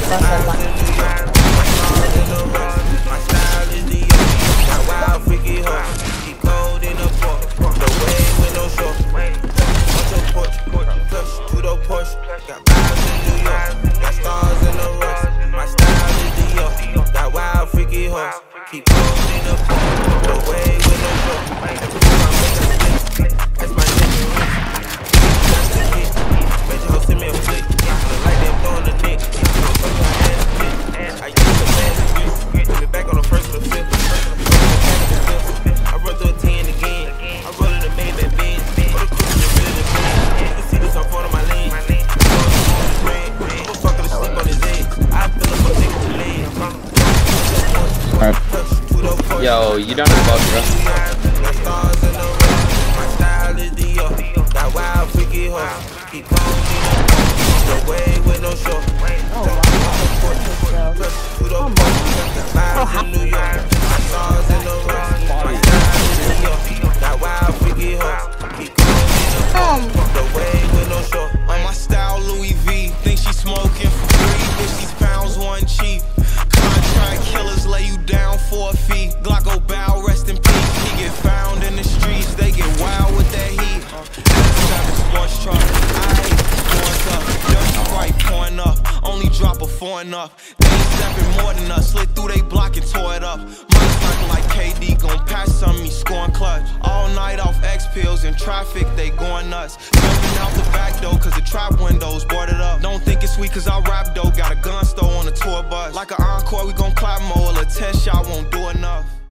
My style is the got wild freaky hoes. Keep cold in the port. The way with no short. Watch your porch. Push to the Porsche. Got vibes in New York. Got stars in the rocks. My style is the got wild freaky hoes. Keep cold in the port. The way with no short. That's my nigga. That's the hit. Major hoes send me a flick. Like them throwing the dick. I used to put me back on the first or the fifth. I run through a 10 again. I roll in the Maybach Benz. For the cruise and really the bend. You can see this on front of my lane. I'm fucking asleep on his eggs. I feel like I'm taking the lead. Yo, you done with both, bro? My style is the got wild freaky hoes. Keep calling me the way with no short. Vibes in New York, my stars in the rocks. My style is the got wild freaky hoes. Keep calling me the way with no short. On my style, Louis V. Think she smoking for free, but these pounds one cheap. Contract killers lay you down for a fee. Glocko bow, rest in peace. He get found in the streets, they get wild with that heat. Sports truck, aight, going up. Dirty right, pouring up. Only drop a four enough. They ain't stepping more than us. Slid through they block and tore it up. Money sniper like KD, gon' pass some me scoring clutch. All night off X pills in traffic, they going nuts. Jumping out the back door, cause the trap windows boarded up. Don't think it's sweet cause I rap though. Got a gun store on the tour bus. Like an encore, we gon' clap more. A test shot won't do enough.